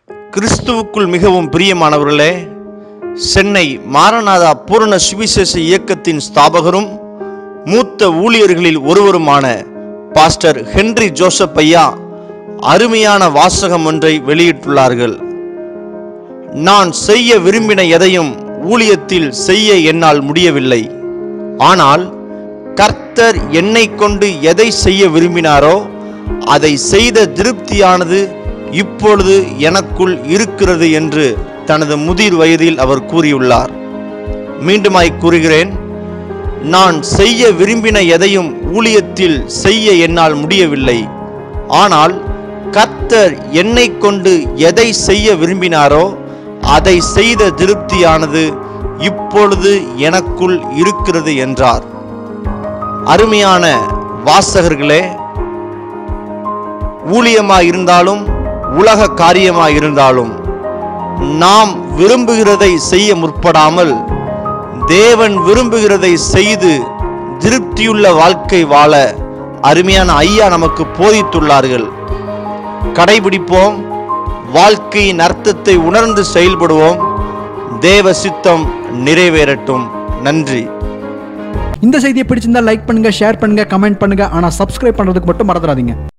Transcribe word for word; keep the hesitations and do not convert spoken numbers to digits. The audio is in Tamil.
கிறிஸ்துவுக்குள் மிகவும் பிரியமானவர்களே, சென்னை மாரநாதா பூரண சுவிசேஷ இயக்கத்தின் ஸ்தாபகரும் மூத்த ஊழியர்களில் ஒருவருமான பாஸ்டர் ஹென்றி ஜோசப் ஐயா அருமையான வாசகம் ஒன்றை வெளியிட்டுள்ளார்கள். நான் செய்ய விரும்பின எதையும் ஊழியத்தில் செய்ய என்னால் முடியவில்லை. ஆனால் கர்த்தர் என்னை கொண்டு எதை செய்ய விரும்பினாரோ அதை செய்த திருப்தியானது இப்பொழுது எனக்குள் இருக்கிறது என்று தனது முதிர் வயதில் அவர் கூறியுள்ளார். மீண்டுமாய் கூறுகிறேன், நான் செய்ய விரும்பின எதையும் ஊழியத்தில் செய்ய என்னால் முடியவில்லை. ஆனால் கர்த்தர் என்னை கொண்டு எதை செய்ய விரும்பினாரோ அதை செய்த திருப்தியானது இப்பொழுது எனக்குள் இருக்கிறது என்றார். அருமையான வாசகர்களே, ஊழியமாய் இருந்தாலும் உலக காரியமாய் இருந்தாலும் நாம் விரும்புகிறதை செய்ய முற்படாமல் தேவன் விரும்புகிறதை செய்து திருப்தியுள்ள வாழ்க்கை வாழ அருமையான ஐயா நமக்கு போதித்துள்ளார்கள். கடைபிடிப்போம், வாழ்க்கையின் அர்த்தத்தை உணர்ந்து செயல்படுவோம். தேவ சித்தம் நிறைவேறட்டும். நன்றி. இந்த செய்தியை பிடிச்சிருந்தா லைக் பண்ணுங்க, ஷேர் பண்ணுங்க, கமெண்ட் பண்ணுங்க. ஆனா சப்ஸ்கிரைப் பண்றதுக்கு மட்டும் மறந்துடாதீங்க.